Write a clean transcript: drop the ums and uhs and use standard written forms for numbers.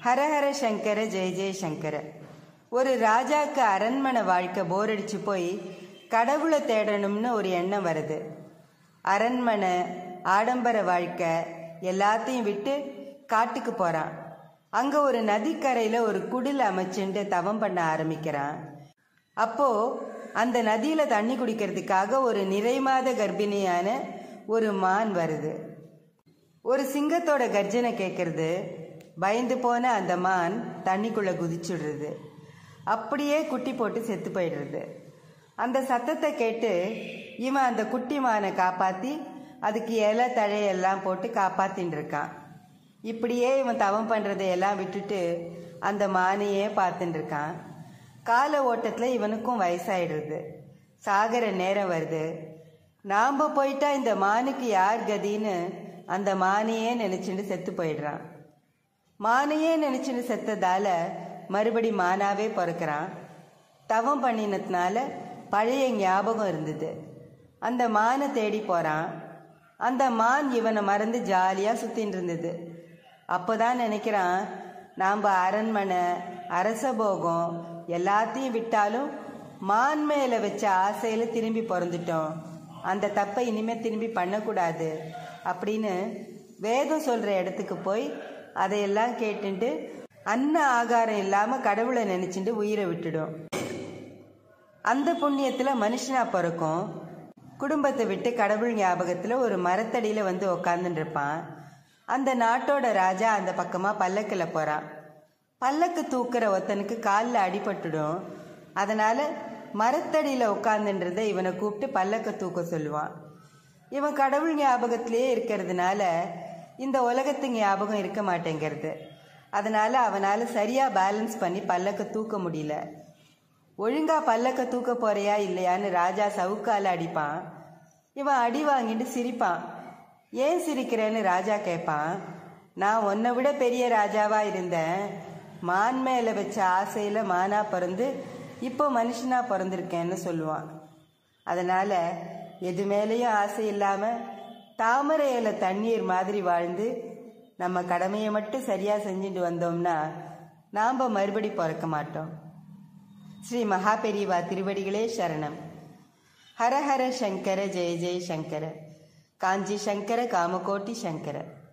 ஹரஹர சங்கர ஜெய ஜெய சங்கர. ஒரு ராஜாக்கு அரண்மனை வாழ்க்கை போர் அடிச்சு போய் கடவுளை தேடணும்னு ஒரு எண்ணம் வருது. அரண்மனை ஆடம்பர வாழ்க்கை எல்லாத்தையும் விட்டு காட்டுக்கு போறான். அங்க ஒரு நதிக்கரையில ஒரு குடில் அமைச்சுட்டு தவம் பண்ண ஆரம்பிக்கிறான். அப்போ அந்த நதியில தண்ணி குடிக்கிறதுக்காக ஒரு நிறைமாத கர்ப்பிணியான ஒரு மான் வருது. ஒரு சிங்கத்தோட கர்ஜனை கேட்கறது. பயந்து போன அந்த மான் தண்ணிக்குள்ள குதிச்சுடுறது. அப்படியே குட்டி போட்டு செத்து போயிடுறது. அந்த சத்தத்தை கேட்டு இவன் அந்த குட்டி மானை காப்பாத்தி அதுக்கு இலை தழையெல்லாம் போட்டு காப்பாத்தின்னு இருக்கான். இப்படியே இவன் தவம் பண்றதையெல்லாம் விட்டுட்டு அந்த மானையே பார்த்துட்டு இருக்கான். கால ஓட்டத்துல இவனுக்கும் வயசாயிடுறது. சாகர நேரம் வருது. நாம போயிட்டா இந்த மானுக்கு யார் கதின்னு அந்த மானையே நினைச்சுட்டு செத்து போயிடுறான். மானையே நினைச்சுட்டு செத்ததால மறுபடி மானாவே பிறக்கிறான். தவம் பண்ணினதுனால பழைய ஞாபகம் இருந்தது. அந்த மானை தேடி போறான். அந்த மான் இவனை மறந்து ஜாலியா சுத்தின்னு இருந்தது. அப்போதான் நினைக்கிறான், நாம் அரண்மனை அரசபோகம் எல்லாத்தையும் விட்டாலும் மான் மேல வச்ச ஆசையில திரும்பி பிறந்துட்டோம். அந்த தப்பை இனிமே திரும்பி பண்ணக்கூடாது அப்படின்னு வேதம் சொல்ற இடத்துக்கு போய் அதையெல்லாம் கேட்டுட்டு அன்ன ஆகாரம் இல்லாம கடவுளை நினைச்சுட்டு உயிரை விட்டுடும். அந்த புண்ணியத்துல மனுஷனா பிறக்கும். குடும்பத்தை விட்டு கடவுள் ஞாபகத்துல ஒரு மரத்தடியில வந்து உக்காந்துட்டு இருப்பான். அந்த நாட்டோட ராஜா அந்த பக்கமா பல்லக்கில் போறான். பல்லக்கு தூக்குற ஒருத்தனுக்கு காலில் அடிபட்டுடும். அதனால மரத்தடியில உட்காந்துன்றத இவனை கூப்பிட்டு பல்லக்க தூக்க சொல்லுவான். இவன் கடவுள் ஞாபகத்திலேயே இருக்கிறதுனால இந்த உலகத்து ஞாபகம் இருக்க மாட்டேங்கிறது. அதனால அவனால சரியா பேலன்ஸ் பண்ணி பல்லக்க தூக்க முடியல. ஒழுங்கா பல்லக்க தூக்க போறியா இல்லையான்னு ராஜா சவுக்கால அடிப்பான். இவன் அடி வாங்கிட்டு சிரிப்பான். ஏன் சிரிக்கிறேன்னு ராஜா கேட்பான். நான் உன்னை விட பெரிய ராஜாவா இருந்தேன். மான் மேல வச்ச ஆசையில மானா பிறந்து இப்போ மனுஷனா பிறந்திருக்கேன்னு சொல்லுவான். அதனால எது மேலேயும் ஆசை இல்லாம தாமரை இலை தண்ணீர் மாதிரி வாழ்ந்து நம்ம கடமையை மட்டும் சரியா செஞ்சுட்டு வந்தோம்னா நாம மறுபடி பிறக்க மாட்டோம். ஸ்ரீ மகாபெரிவா திருவடிகளே சரணம். ஹரஹர சங்கர ஜெய ஜெய சங்கர. காஞ்சி சங்கர காமகோட்டி சங்கர.